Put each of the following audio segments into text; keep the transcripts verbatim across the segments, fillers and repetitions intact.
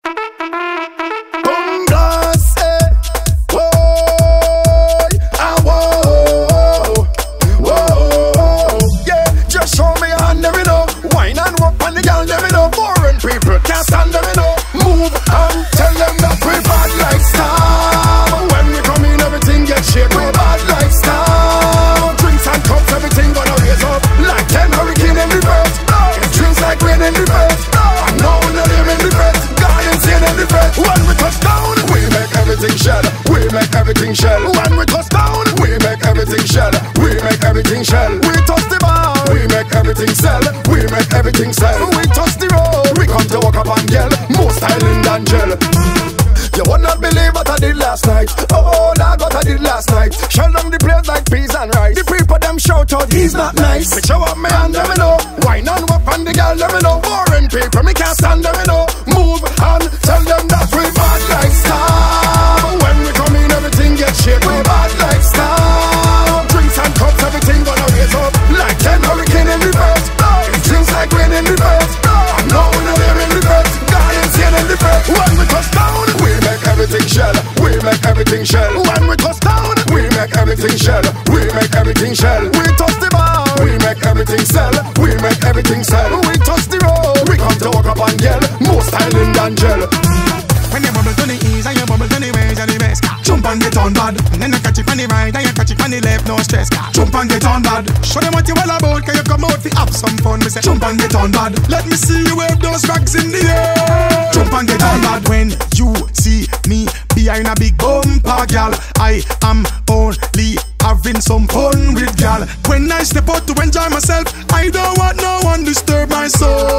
Everything shell. When we touch down, we make everything shell. We make everything shell. We touch the bar, we make everything sell. We make everything sell. We touch the road, we come to walk up and yell. More styling than gel. You would not believe what I did last night. Oh Lord, what I did last night. Shell down the place like peas and rice. The people them shout out, he's not nice. Me show up me hand, let me know. Wine and whip on the girl, let me know. Boring people, me can't stand, let me know. Move and tell them that we bad like star. When we come in, everything gets shake. We bad like star. Drinks and cups, everything gonna raise up. Like ten hurricane in the bed. It drinks like rain in the bed. I know when I'm in the bed. God insane in the bed. When we touch down, we make everything shell. We make everything shell. When we touch down, we make everything shell. We make everything shell. We touch the bar, we make everything sell. We make everything sell. We touch the road, we come to walk up and yell. More styling than gel. When you bubble to the east and you bubble to the west and the west, jump and get on bad. And then you catch it on the right and you catch it on the left, no stress. Jump and get on bad. Show them what you all about, can you come out to have some fun? Me say jump and get on bad. Let me see you wave those rags in the air. Jump and get on bad. When you see me behind a big bumper, gal, I am only having some fun with gal. When I step out to enjoy myself, I don't want no one disturb my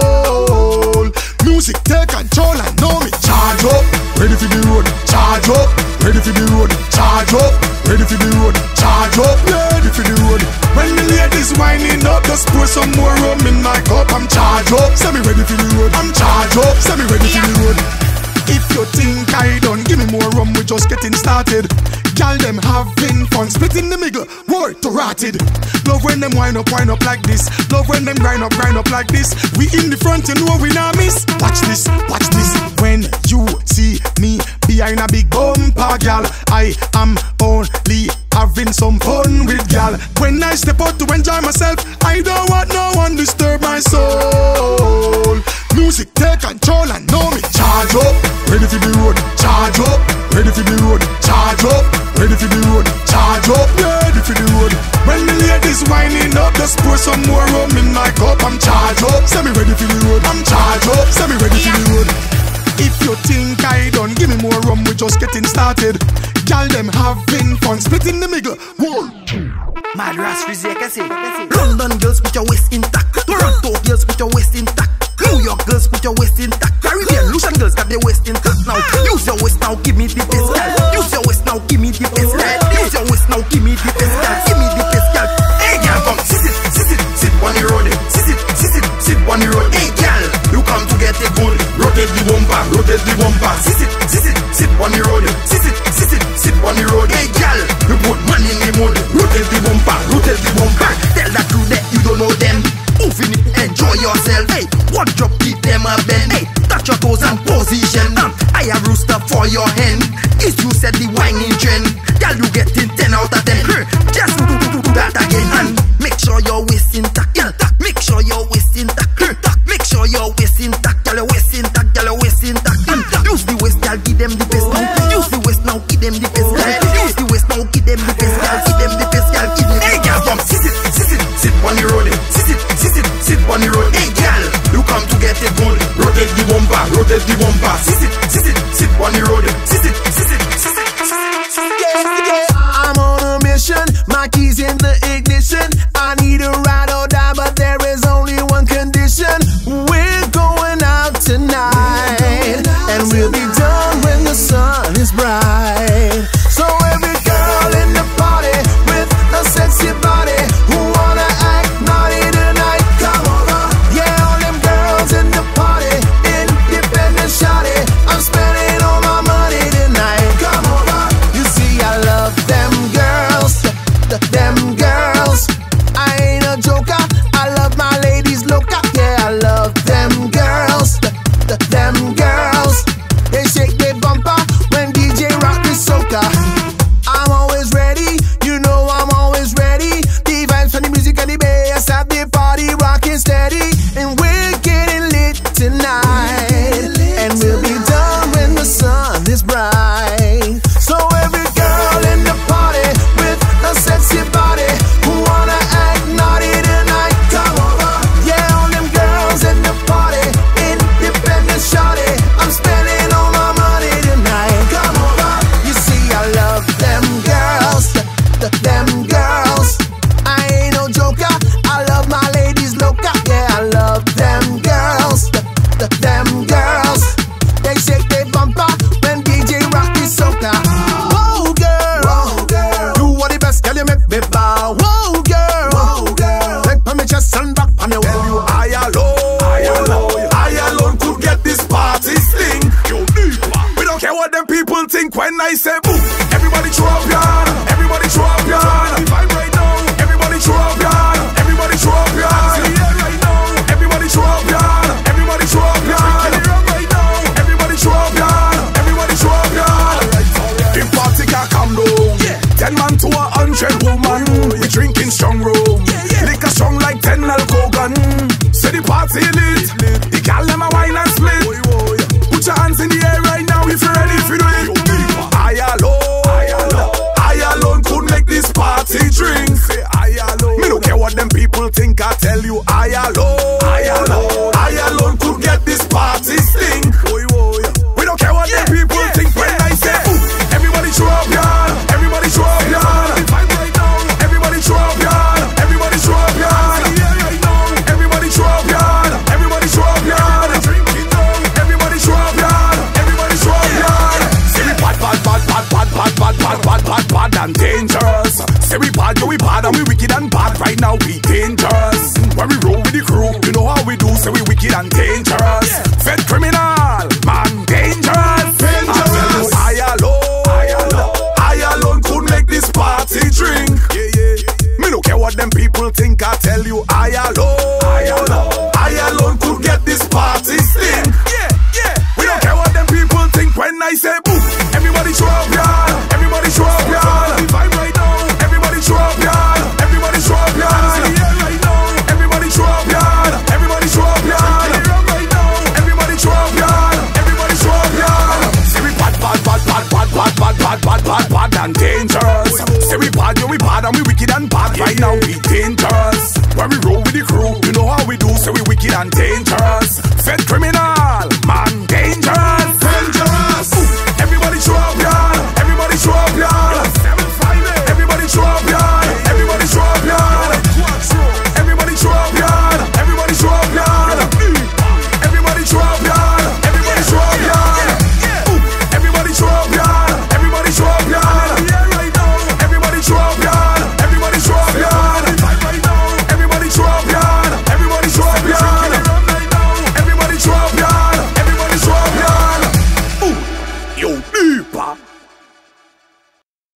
soul. Music take control and know me. Charge up, ready for the road. Charge up, ready for the road. Charge up, ready for the road. Charge up, ready for the road. When the ladies winding up, just pour some more rum in my cup. I'm charge up, send me ready for the road. I'm charge up, send me ready for the road. If you think I done, give me more rum, we just getting started. Y'all them having fun, splitting the middle, word to rotted. Love when them wind up, wind up like this. Love when them grind up, grind up like this. We in the front, you know we not miss. Watch this, watch this. When you see me behind a big bumper, gal, I am only having some fun with gal. When I step out to enjoy myself, I don't want no one disturb my soul. Music take control and know me. Charge up, ready for the road. Charge up, ready for the road. Charge up, ready for the road. Charge up, ready for the road. When the ladies winding up, just pour some more rum in my cup. I'm charge up, send me ready for the road. I'm charge up, send me ready for the road. If you think I done, give me more rum, we just getting started. Y'all them having fun, splitting the middle. Whoa. Madras Frizzy, I can say. London girls put your waist intact. Toronto girls put your waist intact. New York girls put your waist intact. Caribbean, Lucian girls got their waist intact now. Use your waist now, give me the best girl. Use your waist now, give me the best girl. Use your waist now, give me the best girl. Give me the best girl. Hey girl, come sit it, sit it, sit on the road. Sit it, sit it, sit on the road. Hey girl, you come to get it good. Rotate the bumper, rotate the bumper. Sit it, sit it, sit on the road. Sit it, sit it, sit on the road. Hey girl, you put man in the mood. Rotate the bumper, rotate the bumper. Tell that crew that you don't know them. Moving it, enjoy yourself. Hey, one drop, keep them a bend. Hey, touch your toes and position. Um, I have rooster for your hand. Is you said the whining trend. Girl, you getting ten out of ten. Just do, do, do, do that again. And make sure your waist intact. Girl, make sure your waist intact. Make sure your waist intact. Girl, your waist intact. Girl, your waist intact. Use the waist, girl, give them the best now. Use the waist now, give them the best girl. Use the waist now, give them the best girl. Give them the best girl. Give them. Hey, girl, come sit it, sit it, sit on the road. Sit it, sit it, sit on the road. Hey, girl, you come to get it good. Rotate the bumper, rotate the bumper. Sit it, sit it, sit on the road. Sit it, sit it, sit it, sit it. Yeah, yeah. I'm on a mission. My keys in the ignition. I need a ride or die, but there is only one condition. We're going out tonight, and we'll be done when the sun is bright. So every girl in the party with a sexy body who wanna act naughty tonight, come over. Yeah, all them girls in the party, independent shawty. I'm spending all my money tonight. think when I say boom? Everybody throw up